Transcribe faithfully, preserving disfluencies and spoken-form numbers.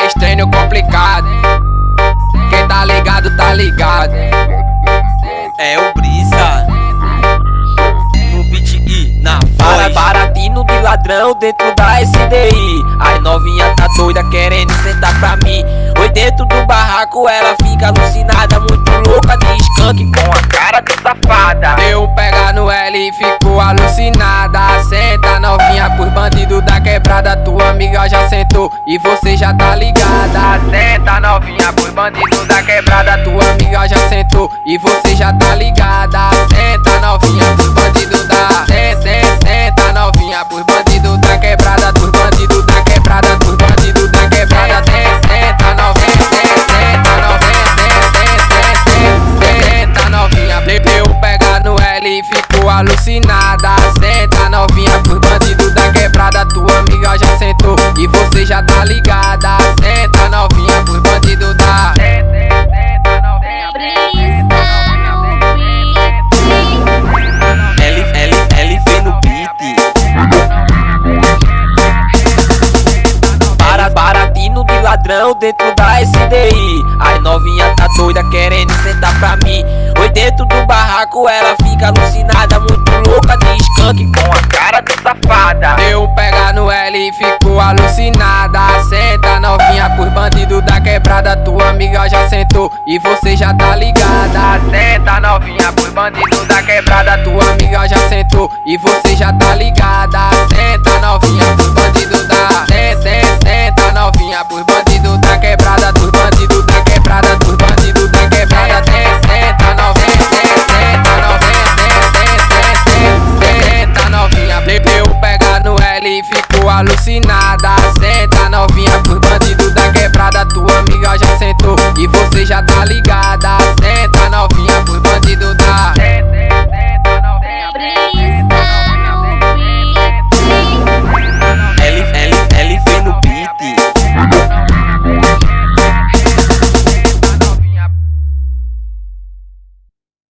três treino complicado. Quem tá ligado, tá ligado. É o Brisa no beat e na voz. Baratinho de ladrão dentro da S D I. As novinha tá doida querendo sentar pra mim. Oi, dentro do barraco ela fica alucinada, muito louca de skunk com a cara de safada. Eu pega no L e fico alucinada. Senta novinha por bandido da quebrada. Tua amiga já sentou e você já tá ligada. Senta novinha por bandido da quebrada. Tua amiga já sentou e você já tá ligada. Senta novinha por bandido da Senta, senta novinha por bandido da quebrada. Por bandido da quebrada, por bandido da quebrada. Senta novinha, senta novinha, senta novinha. Eu pega no L e fico alucinada. Senta novinha por bandido da quebrada. Tua amiga já sentou e você já tá ligada. Senta novinha por bandido da L, L, L V no beat. Para, baratinho de ladrão dentro da S D I. As novinha tá doida querendo sentar pra mim. Oi, dentro do barraco ela fica alucinada, muito louca de skunk com a cara de safada. Eu pega no L e fico alucinada. Senta novinha por bandido da quebrada. Tua amiga já sentou e você já tá ligada. Senta novinha por bandido da quebrada. Tua amiga já sentou e você já tá ligada. Senta novinha por bandido da